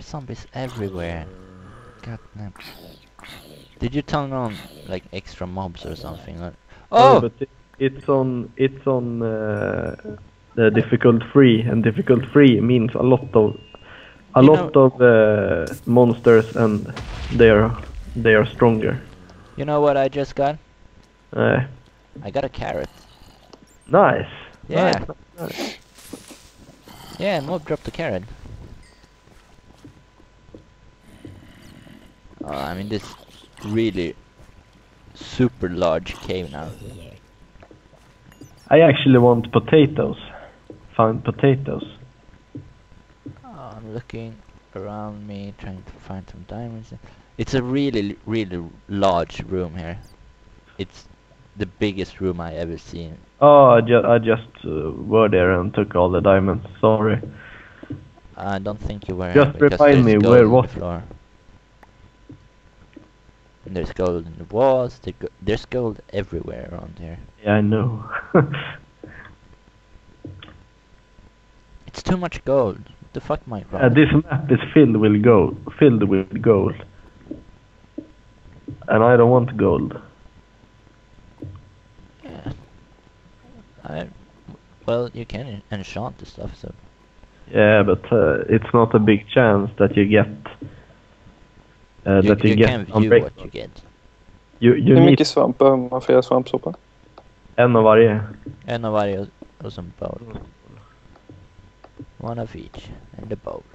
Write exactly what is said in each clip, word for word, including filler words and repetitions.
There's zombies everywhere. God damn. Did you turn on like extra mobs or something? Or... Oh, Oh! but it, it's on it's on uh, the difficult free, and difficult free means a lot of a You lot know- of uh, monsters, and they are they are stronger. You know what I just got? Uh, I got a carrot. nice. Yeah. Nice, nice. Yeah, mob dropped the carrot. Oh, I'm in this really super large cave now. I actually want potatoes. Find potatoes. Oh, I'm looking around me, trying to find some diamonds. It's a really, really large room here. It's the biggest room I ever seen. Oh, I, ju I just uh, were there and took all the diamonds. Sorry. I don't think you were Just here because remind there's me gold where on what- the floor. And there's gold in the walls. There go there's gold everywhere around here. Yeah, I know. It's too much gold. What the fuck, my Uh, this map is filled with gold. Filled with gold. And I don't want gold. Yeah. I. Well, you can en- enchant the stuff, so. Yeah, but uh, it's not a big chance that you get. Uh, You, that you, you get can view unbreakable. what you get. You, you Hur need mycket svamp behöver man för svampsoppa? en av varje. En av varje och som bowl. One of each. And the bowl.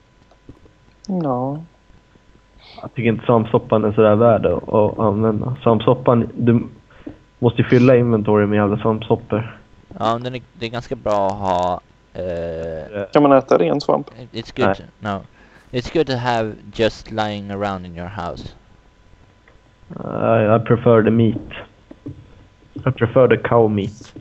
Ja. Jag tycker inte svampsoppan är sådär värd att, att använda. Svampsoppan, du måste ju fylla inventory med jävla svampsoppor. Ja, men den är, det är ganska bra att ha. Uh, Kan man äta ren svamp? it's good. To, no, it's good to have just lying around in your house. I, I prefer the meat. I prefer the cow meat.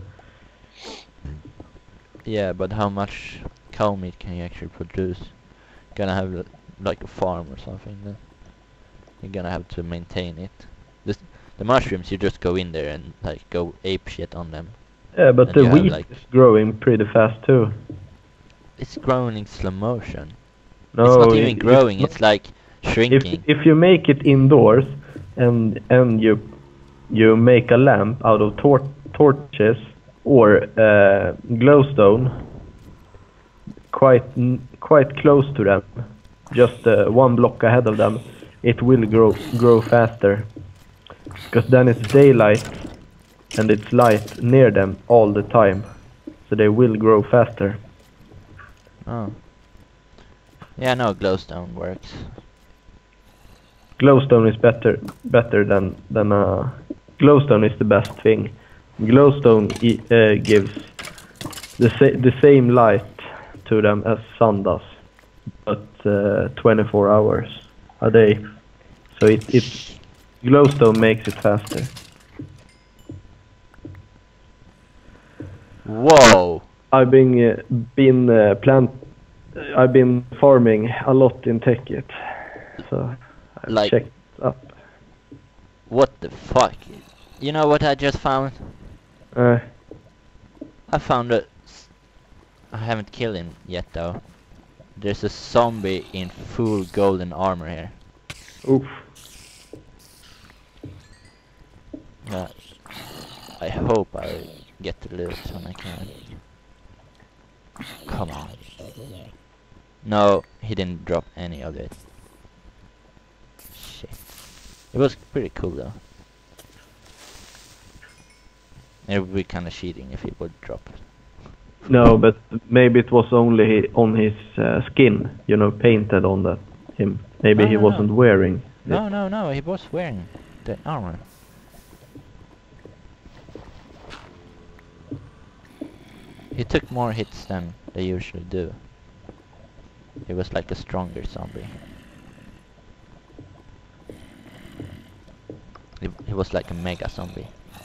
Yeah, but how much cow meat can you actually produce? Gonna have uh, like a farm or something. Then you're gonna have to maintain it. This, the mushrooms, you just go in there and like go ape shit on them. Yeah, but And the you have, wheat like- is growing pretty fast too. It's growing in slow motion. No, it's not even it- growing. it's It's like If shrinking. if you make it indoors and and you you make a lamp out of tor torches or uh, glowstone, quite n- quite close to them, just uh, one block ahead of them, it will grow grow faster. Because then it's daylight and it's light near them all the time, so they will grow faster. Oh. Yeah, no, glowstone works. Glowstone is better better than than uh glowstone is the best thing. Glowstone i- uh, gives the sa the same light to them as sun does, but uh, twenty-four hours a day. So it it glowstone makes it faster. Whoa! I've been uh, been uh, plant I've been farming a lot in Techit, so I've Like- checked up. What the fuck? You know what I just found? Uh, I found a... s- I haven't killed him yet though. There's a zombie in full golden armor here. oof. Yeah. I hope I get the loot when I can. Come on. No, he didn't drop any of it. Shit. It was pretty cool though. It would be kinda cheating if he would drop it. No, but maybe it was only hi- on his uh, skin, you know, painted on that him. Maybe No, he no, no. wasn't wearing No, it. no, no, he was wearing the armor. He took more hits than they usually do. He was like a stronger zombie. He, he was like a mega zombie.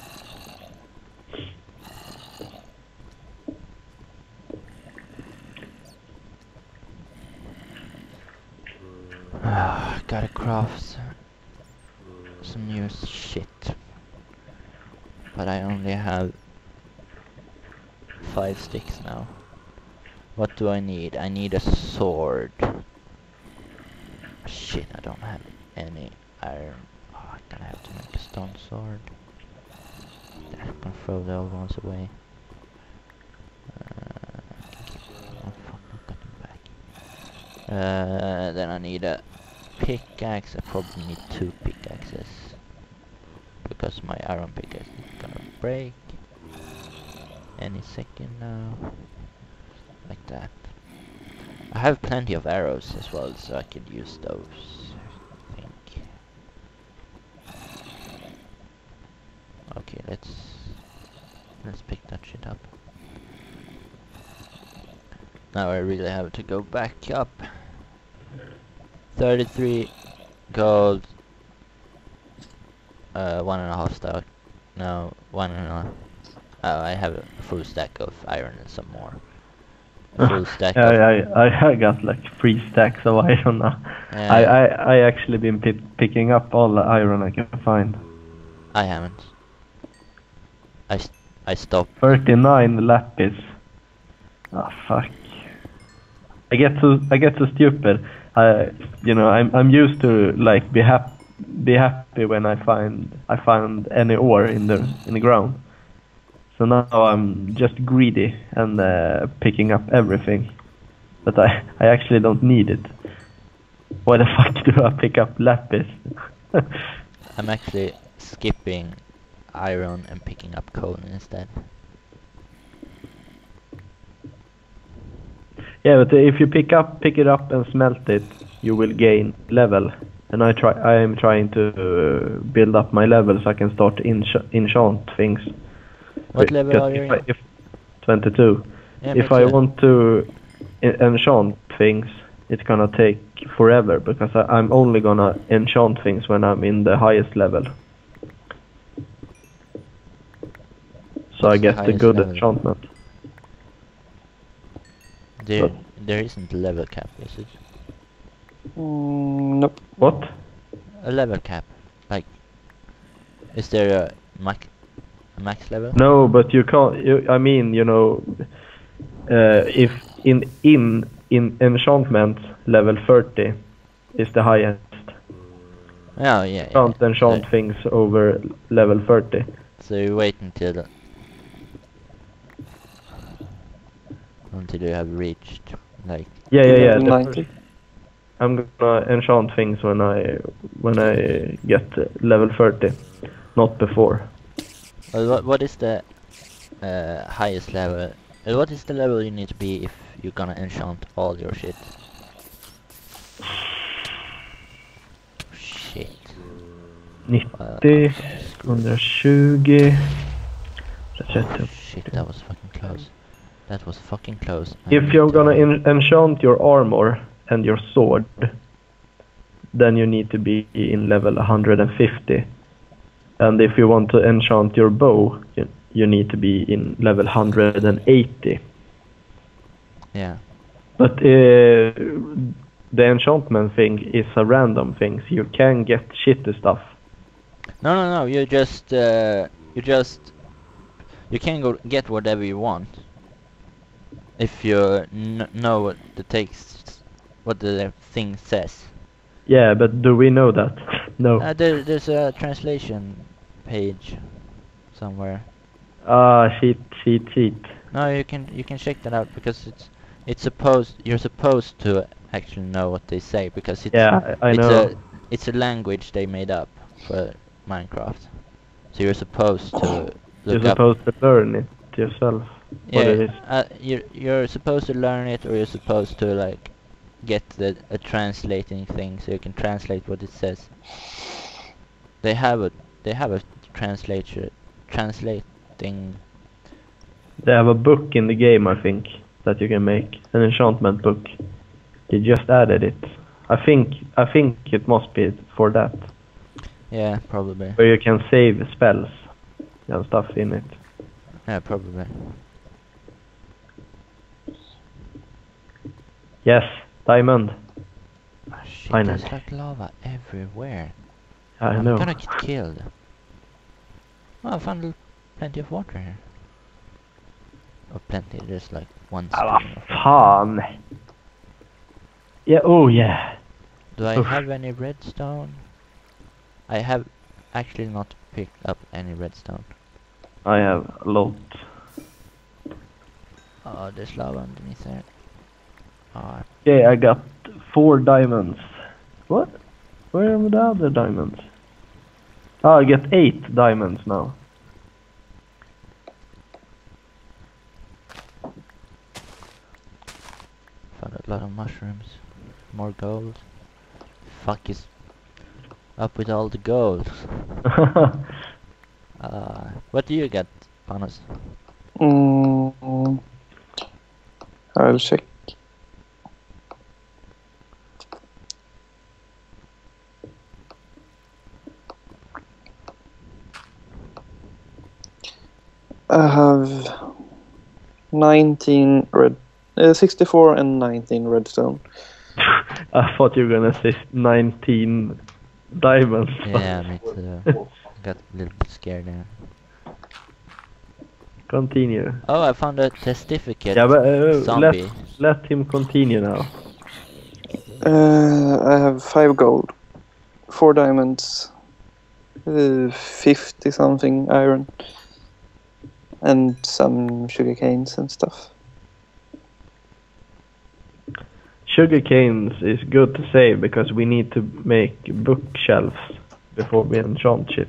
Ah, gotta craft some new shit. But I only have five sticks now. What do I need? I need a sword. Shit, I don't have any iron. Oh, I'm gonna have to make a stone sword. Then I'm gonna throw the old ones away. Uh, oh fuck, not got them back. Uh, then I need a pickaxe. I probably need two pickaxes. Because my iron pickaxe is gonna break any second now. Like that. I have plenty of arrows as well, so I could use those, I think. Okay, let's let's pick that shit up. Now I really have to go back up. thirty-three gold. Uh, one and a half stack. No, one and a half. Oh, I have a full stack of iron and some more. A full stack Yeah, of... I, I, I got like three stacks of iron now. Yeah. I, I, I actually been pi picking up all the iron I can find. I haven't. I, st I stopped. thirty-nine lapis. Ah, fuck. I get so I get so stupid. I, you know, I'm I'm used to like be happy be happy when I find I find any ore in the in the ground. So now I'm just greedy and uh, picking up everything, but I I actually don't need it. Why the fuck do I pick up lapis? I'm actually skipping iron and picking up coal instead. Yeah, but if you pick up, pick it up and smelt it, you will gain level. And I try. I am trying to uh, build up my level so I can start ench enchant things. What level Because are you if I, in? if twenty-two. Yeah, If me I too. want to en enchant things, it's gonna take forever because I, I'm only gonna enchant things when I'm in the highest level. So What's I the get the highest good level? enchantment. There, But- there isn't a level cap, is it? Mm, nope. What? A level cap. Like, is there a max, a max level? No, but you can't. You, I mean, you know, uh, if in in in enchantment level thirty is the highest. Oh yeah, yeah. Can't enchant So, things over level thirty. so you wait until until you have reached like. Yeah, yeah, yeah. Level the ninety. first- I'm gonna enchant things when I when I get uh, level thirty, not before. Well, what what is the uh, highest level? Uh, what is the level you need to be if you're gonna enchant all your shit? Shit. nittio, one twenty, trettio. Shit, that was fucking close. That was fucking close. I If need you're to- gonna en enchant your armor and your sword, then you need to be in level one hundred fifty. And if you want to enchant your bow, you, you need to be in level one hundred eighty. Yeah. But uh, the enchantment thing is a random thing, so you can get shitty stuff. No, no, no. You just, uh, you just, you can go get whatever you want if you kn know what the text, what the thing says. Yeah, but do we know that? No. Uh, there, there's a translation page somewhere. Ah, cheat, cheat, cheat. No, you can you can check that out because it's it's supposed you're supposed to actually know what they say because it's Yeah, I, I it's know. a it's a language they made up for Minecraft. So you're supposed to You're look up. supposed to learn it yourself. What it Yeah, is. uh, you're you're supposed to learn it, or you're supposed to like get the a translating thing so you can translate what it says. They have a they have a translator translating. They have a book in the game, I think, that you can make. An enchantment book. They just added it. I think I think it must be for that. Yeah, probably. Where you can save spells and stuff in it. Yeah, probably. Yes, diamond. Oh, shit, Finally. there's like lava everywhere. I I'm know. gonna get killed. Oh, I found l- plenty of water here. Oh, plenty. There's like one Ah, stream of water. fan. Yeah, oh yeah. Do I Oof. have any redstone? I have actually not picked up any redstone. I have a lot. Oh, there's lava underneath there. Oh, Okay, I got four diamonds. What? Where are the other diamonds? Oh, I get eight diamonds now. found a lot of mushrooms. More gold. Fuck is up with all the gold. Uh, what do you get, Panos? Mm, I'll check. I have nineteen red, uh, sixty-four and nineteen redstone. I thought you were gonna say nineteen diamonds. Yeah, me too. Got a little bit scared there. Continue. Oh, I found a testificate Yeah, but uh, let zombie. let him continue now. Uh, I have five gold, four diamonds, uh, fifty something iron, and some sugar canes and stuff. Sugar canes is good to save because we need to make bookshelves before we enchant shit.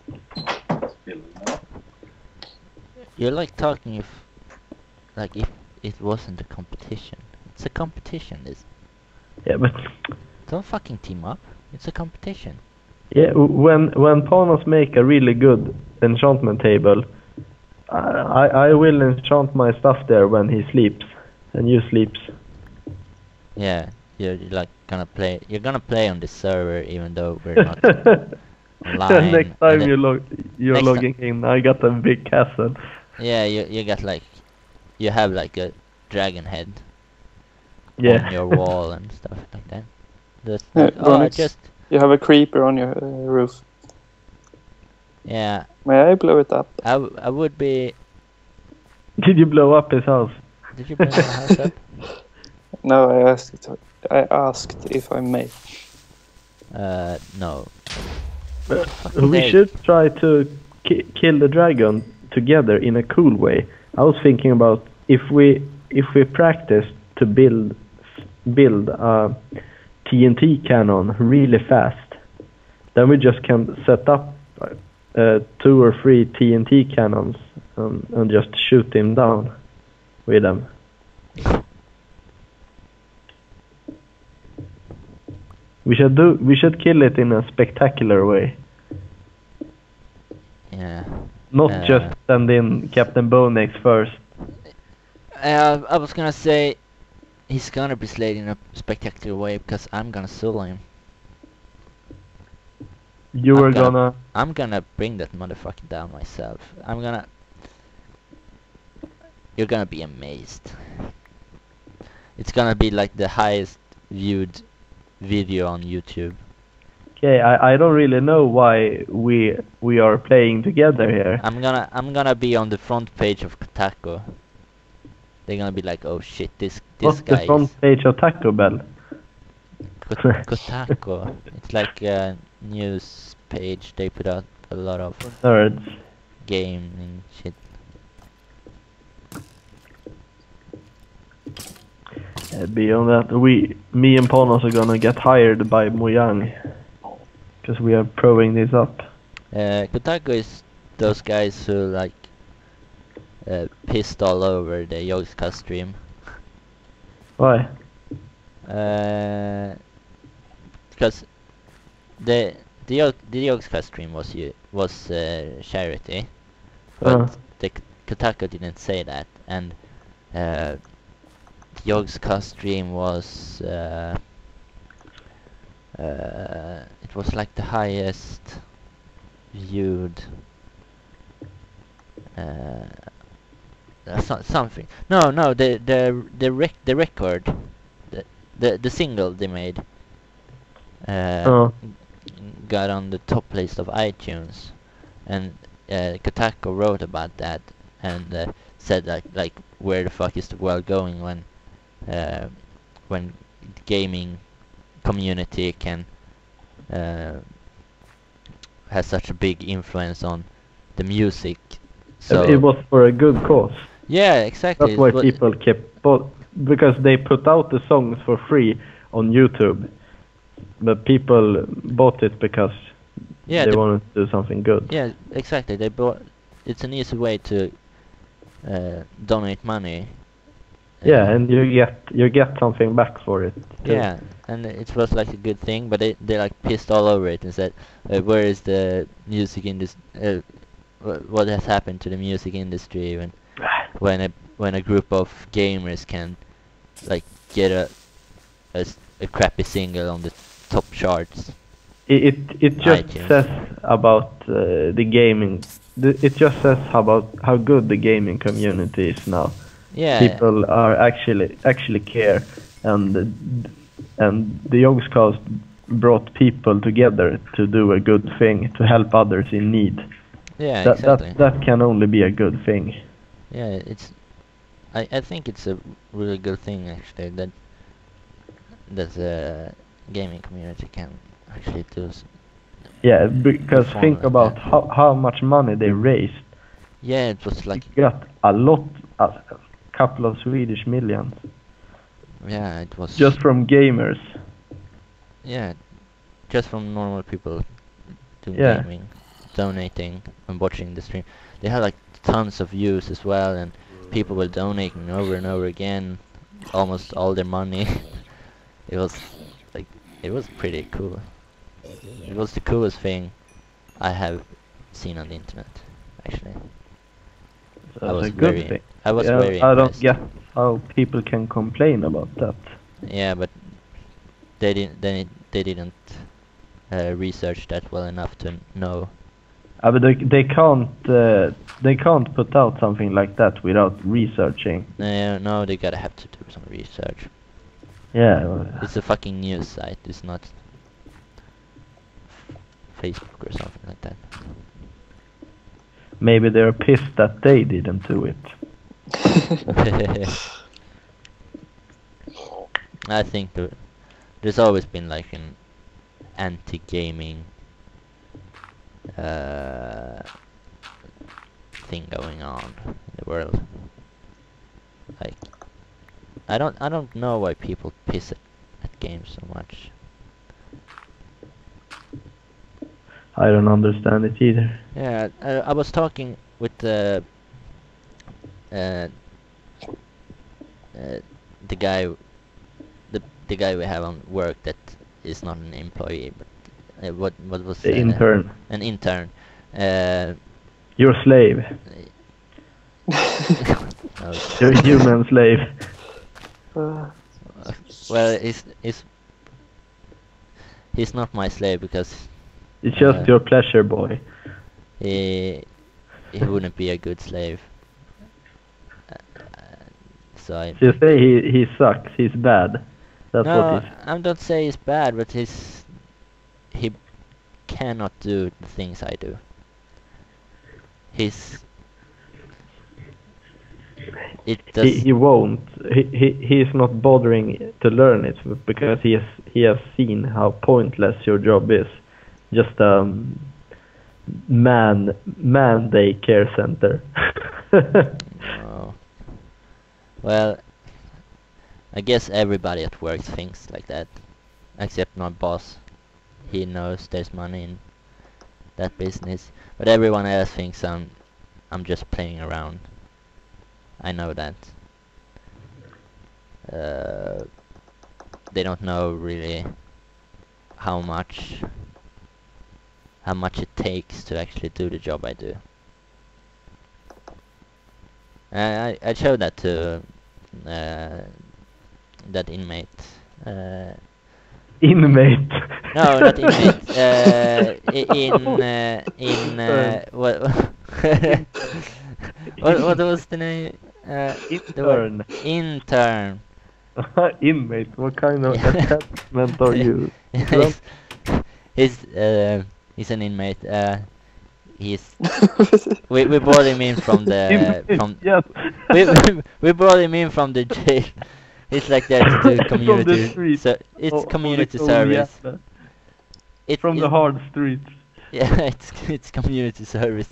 You're like talking if, like if it wasn't a competition. It's a competition, this. Yeah, but Don't fucking team up. It's a competition. yeah, w- when when Panos make a really good enchantment table, I, I I will enchant my stuff there when he sleeps and you sleeps. Yeah, you're, you're like gonna play. You're gonna play on this server even though we're not online. Next and time then- you log you're next ti- logging in, I got a big castle. Yeah, you you got like, you have like a dragon head Yeah. on your wall and stuff like that. Just Yeah, like, oh, I Ronix. just You have a creeper on your uh, roof. yeah. May I blow it up? I, w I would be. Did you blow up his house? Did you blow my house up? No, I asked it. I asked if I may. Uh, no. Uh, Fucking we dare- should try to ki- kill the dragon together in a cool way. I was thinking about if we if we practice to build build a T N T cannon really fast, then we just can set up uh, two or three T N T cannons and, and just shoot him down with them. We should do. We should kill it in a spectacular way. Yeah. Not Uh, just send in Captain Bonex first. Uh, I was gonna say he's gonna be slayed in a spectacular way because I'm gonna solo him. You I'm were gonna- gonna. I'm gonna bring that motherfucker down myself. I'm gonna. You're gonna be amazed. It's gonna be like the highest viewed video on YouTube. Okay, I, I don't really know why we we are playing together here. I'm gonna I'm gonna be on the front page of Kotaku. They're gonna be like, oh shit, this this What's guy the front is page of Taco Bell? Ko- Kotaku. It's like a news page. They put out a lot of Nerds. gaming shit. Uh, beyond that, we, me and Panos are gonna get hired by Mojang. Because we are proing this up. Uh, Kotaku is those guys who like uh, pissed all over the Yogscast stream. Why? Uh, because the the Yog the Yogscast stream was you was uh, charity, but Uh. the K- Kotaku didn't say that, and uh, the Yogscast stream was uh, uh, it was like the highest viewed. Uh, that's not something. No, no, the the the rec the record, the the the single they made. Uh, Oh. got on the top list of iTunes, and uh, Kotaku wrote about that and uh, said like like where the fuck is the world going when uh, when gaming community can uh, has such a big influence on the music. So It was for a good cause. yeah, exactly. That's why It wa- people kept bought, because they put out the songs for free on YouTube, but people bought it because yeah, they the- wanted to do something good. yeah, exactly. They bought. It's an easy way to uh, donate money. Yeah, Uh, and you get you get something back for it. too. yeah, and it was like a good thing, but they they like pissed all over it and said, uh, "Where is the music industry? Uh, wh- what has happened to the music industry when when a when a group of gamers can like get a a, s- a crappy single on the top charts?" It it, it just iTunes. says about uh, the gaming. The, it just says about how good the gaming community is now. Yeah, People are actually actually care, and and the Yogscast brought people together to do a good thing, to help others in need. yeah, that exactly. that that can only be a good thing. Yeah, it's. I I think it's a really good thing actually that that the gaming community can actually do. S- Yeah, because Reform think like about that. how how much money they raised. yeah, it was like They got a lot, a couple of Swedish millions yeah, it was just from gamers. yeah, just from normal people doing Yeah. gaming, donating and watching the stream. They had like tons of views as well, and people were donating over and over again, almost all their money. It was like it was pretty cool. It was the coolest thing I have seen on the internet, actually. So I it's was a good very, thing. I was Yeah, very I don't impressed. get how people can complain about that. Yeah, but they didn't. They they didn't uh, research that well enough to know. Uh, but they, they can't uh, they can't put out something like that without researching. No, no, they gotta have to do some research. Yeah, well, It's a fucking news site. It's not Facebook or something like that. maybe they're pissed that they didn't do it. I think there, there's always been like an anti-gaming uh, thing going on in the world. Like, I don't, I don't know why people piss at, at games so much. I don't understand it either. Yeah, I, I was talking with the uh, uh, the guy, the the guy we have on work that is not an employee, but uh, what what was The uh, intern. an intern. Uh, You're a slave. no, You're a human slave. Uh, well, he's he's he's not my slave because It's just Uh, your pleasure boy. he he wouldn't be a good slave. Uh, uh, so I. If you say he, he sucks, he's bad. That's No, what he's... I don't say he's bad, but he's he cannot do the things I do. He's it does. He, he won't. He, he he's not bothering to learn it because he has he has seen how pointless your job is. Just um man man daycare center. Oh. Well, I guess everybody at work thinks like that, except my boss. He knows there's money in that business, but everyone else thinks I'm I'm just playing around. I know that. Uh, they don't know really how much how much it takes to actually do the job I do. And I I showed that to uh, that inmate. Uh, Inmate. no, not inmate. Uh, i- in uh, in uh, what what what was the name? Uh, the word- Intern. Intern. Inmate. What kind of Yeah. attachment are you? he's he's uh, he's an inmate. Uh, he's we we brought him in from the Inmate, from yes. we, we we brought him in from the jail. It's like that to do From the community. street. So it's Oh, oh, community the- oh, service. yeah. It From the is- hard streets. Yeah, it's it's community service.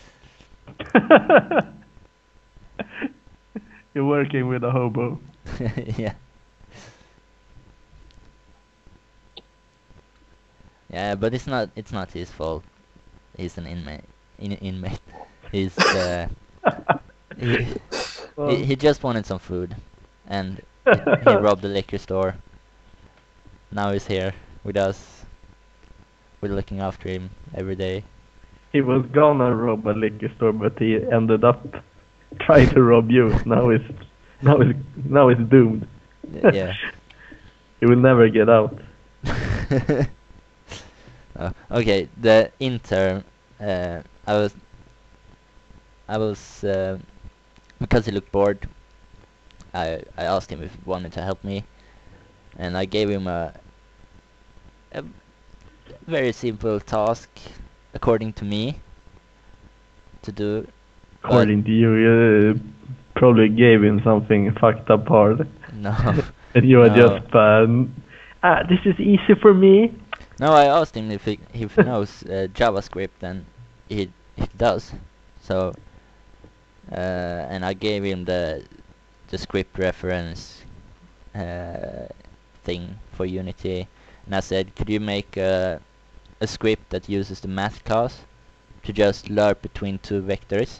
You're working with a hobo. Yeah. Yeah, but it's not it's not his fault. He's an inmate. In, inmate. He's uh, he, Well, he he just wanted some food, and he, he robbed the liquor store. Now he's here with us. We're looking after him every day. he was gonna rob a liquor store, but he ended up trying to rob you. Now he's now he's now he's doomed. Y- Yeah. He will never get out. Oh, okay, the intern. Uh, I was. I was uh, because he looked bored. I I asked him if he wanted to help me, and I gave him a a very simple task, according to me, to do. According to you, you probably gave him something fucked up hard. No, And you were No. just, um, ah, this is easy for me. no. I asked him if he if he knows uh, JavaScript, and he he does. So, uh, and I gave him the the script reference uh, thing for Unity, and I said, could you make a a script that uses the math class to just lerp between two vectors?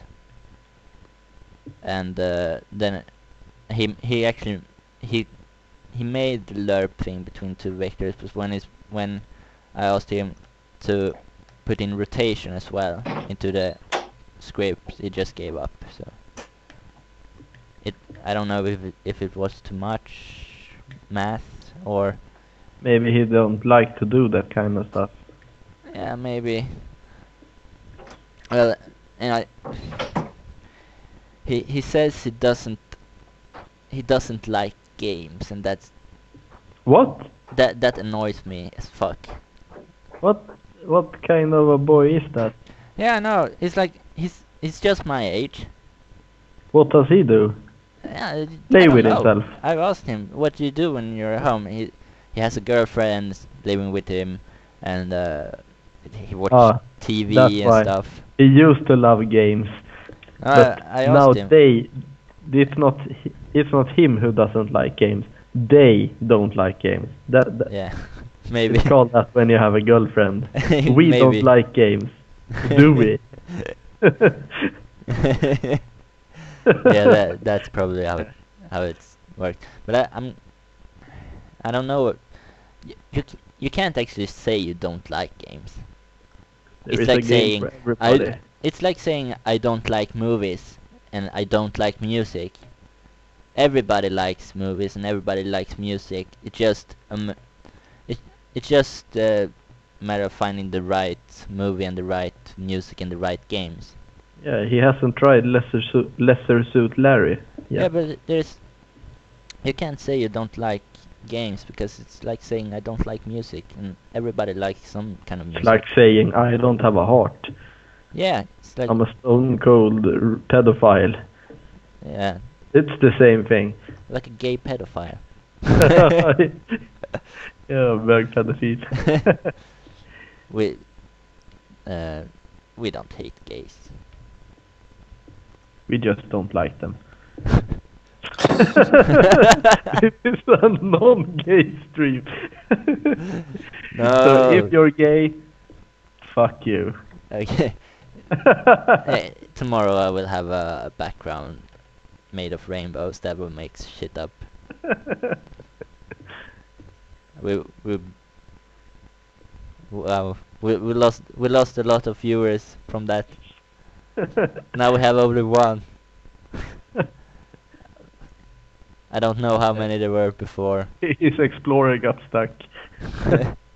And uh, then he he actually he he made the lerp thing between two vectors, but when is when I asked him to put in rotation as well into the script, he just gave up. So it I don't know if it, if it was too much math, or Maybe he don't like to do that kind of stuff. yeah, maybe. Well, and I he he says he doesn't he doesn't like games, and that's What? that that annoys me as fuck. What? What kind of a boy is that? Yeah, no, it's like he's he's just my age. What does he do? Yeah, I- Play I don't with know. himself. I've asked him, what do you do when you're at home? He he has a girlfriend living with him, and uh, he watches Ah, T V that's and why. stuff. He used to love games, Uh, but I now asked him. they, it's not, hi- it's not him who doesn't like games. They don't like games. That, that Yeah, maybe. it's called that when you have a girlfriend. We Maybe. don't like games, do we? Yeah, that that's probably how it how it's worked. But I, I'm I don't know. You you, c- you can't actually say you don't like games. There It's is like a game saying, for everybody. I it's like saying I don't like movies and I don't like music. Everybody likes movies and everybody likes music. It just um it it's just a matter of finding the right movie and the right music and the right games. Yeah, he hasn't tried Lesser Su- Lesser Suit Larry. Yeah, Yeah, but there's you can't say you don't like games, because it's like saying I don't like music, and everybody likes some kind of music. it's like saying I don't have a heart. Yeah, it's like I'm a stone cold r- pedophile. yeah, It's the same thing. like a gay pedophile. Yeah, bög pedofil. we uh we don't hate gays. We just don't like them. It's a non-gay stream. No. So if you're gay, fuck you. Okay. Eh, tomorrow I will have a, a background made of rainbows that will make shit up. We we wow we we lost we lost a lot of viewers from that. Now we have only one. I don't know how many there were before. His explorer got stuck.